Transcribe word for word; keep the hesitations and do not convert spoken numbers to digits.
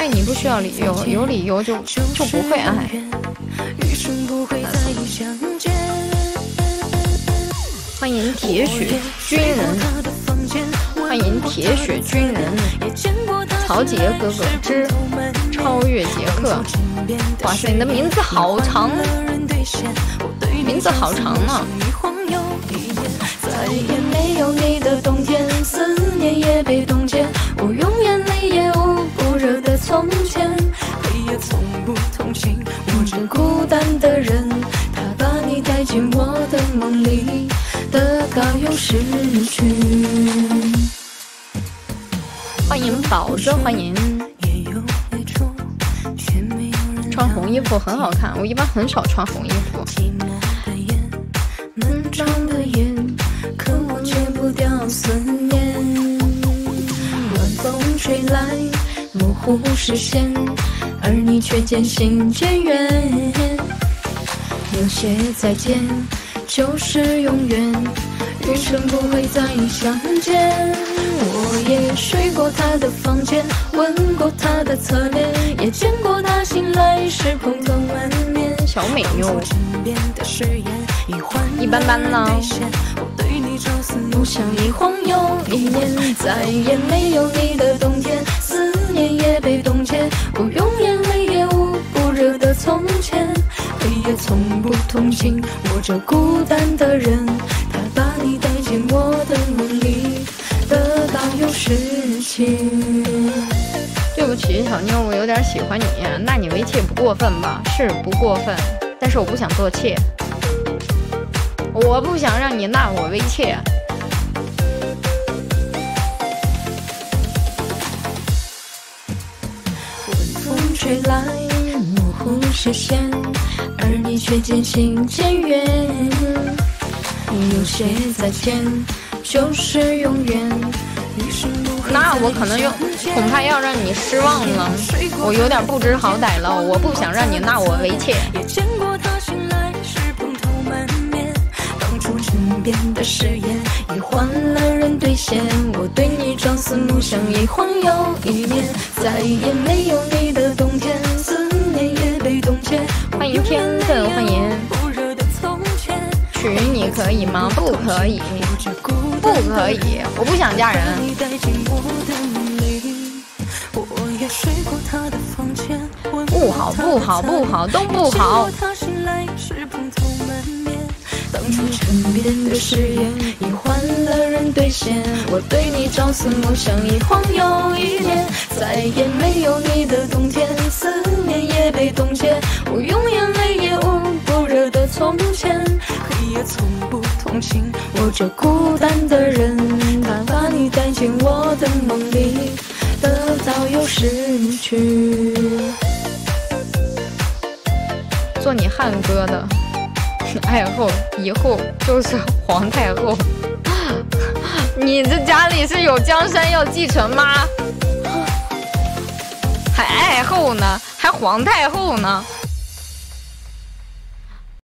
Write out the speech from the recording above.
爱你不需要理由，有理由就就不会爱。欢迎铁血军人，欢迎铁血军人，曹杰哥哥之超越杰克。哇塞，你的名字好长，名字好长啊！再也没有你的冬天，思念也被冻结，我用眼泪也捂不热的从前，黑夜从不同情我这孤单的人，他把你带进我的梦里，得到又失去。欢迎宝哥，欢迎。穿红衣服很好看，我一般很少穿红衣服。闷胀的眼，可我戒不掉思念。晚风吹来，模糊视线，而你却渐行渐远。有些再见就是永远，余生不会再相见。我也睡过他的房间，吻过他的侧脸，也见过他醒来时蓬头满面。小美妞一般般呢，不想一晃又一年，再也没有你的冬天，思念也被冻结，我用眼泪也捂不热的从前，黑夜从不同情我这孤单的人，他把你带进我的梦里，得到又失去。对不起小妞，我有点喜欢你，纳你为妾不过分吧？是不过分，但是我不想做妾，我不想让你纳我为妾。晚风吹来，模糊视线，而你却渐行渐远。有些再见就是永远，那我可能又恐怕要让你失望了，我有点不知好歹了，我不想让你纳我为妾。也见过他醒来时蓬头满面，当初枕边的誓言已换了人兑现，我对你朝思暮想一晃又一年，再也没有你的冬天，思念也被冻结。欢迎天分，欢迎。娶你可以吗？不可以，不可以，我不想嫁人。不好，不好，不好，都不好。当初枕边的誓言已换了人兑现，我对你朝思暮想一晃又一年，再也没有你的冬天，思念也被冻结，我用眼泪也捂不热的从前，黑夜从不同情我这孤单的人，他把你带进我的梦里，得到又失去。做你汉哥的爱后以后就是皇太后。你这家里是有江山要继承吗？还爱后呢，还皇太后呢？